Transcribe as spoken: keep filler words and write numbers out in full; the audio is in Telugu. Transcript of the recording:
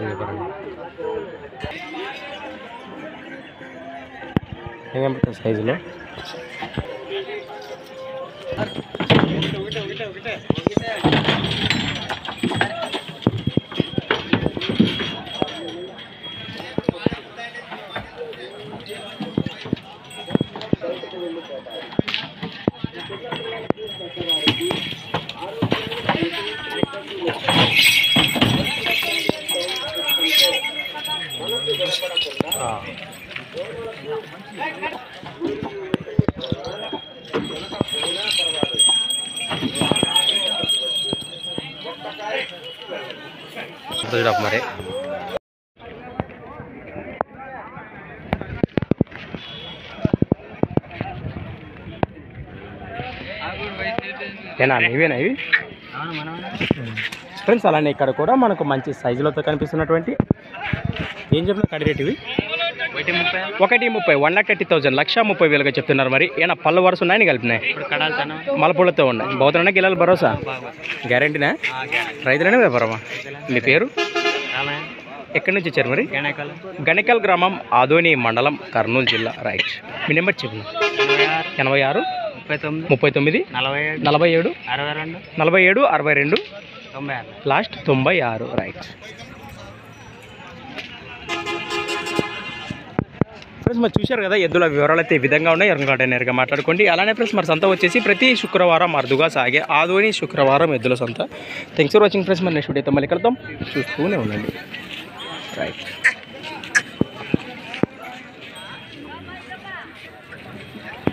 ఏమేమి సైజులో మరి ఏనా ఇవేనా ఇవి ఫ్రెండ్స్. అలానే ఇక్కడ కూడా మనకు మంచి సైజులతో కనిపిస్తున్నటువంటి ఏం చెప్పిన కడి రేట్ ఇవి ఒకటి ముప్పై వన్ లాక్ థర్టీ థౌసండ్ లక్ష ముప్పై వేలుగా చెప్తున్నారు. మరి ఏనా పళ్ళు వరుస ఉన్నాయని కలిపినాయి మలపూలతో ఉన్నాయి. బౌద్ధనా గిల్లలు భరోసా గ్యారంటీనా? రైతులనే వ్యాపారమా? మీ పేరు ఎక్కడి నుంచి వచ్చారు మరి? గణికల్ గ్రామం ఆదోని మండలం కర్నూలు జిల్లా. రైట్. మీ నెంబర్ చెప్పిన ఎనభై ఆరు ముప్పై తొమ్మిది నలభై ఏడు నలభై ఏడు అరవై రెండు లాస్ట్ తొంభై ఆరు. రైట్ ఫ్రెండ్స్, మరి చూశారు కదా ఎద్దుల వివరాలు అయితే ఈ విధంగా ఉన్నాయి. ఎవరికంటే నేరుగా మాట్లాడుకోండి. అలానే ఫ్రెండ్స్ మరి సంత వచ్చేసి ప్రతి శుక్రవారం అరుదుగా సాగే ఆదోని శుక్రవారం ఎద్దుల సంత. Thanks for watching friends. మరి నెక్స్ట్ వీడియోతో మళ్ళీ కలుద్దాం. చూస్తూనే ఉండండి. రైట్.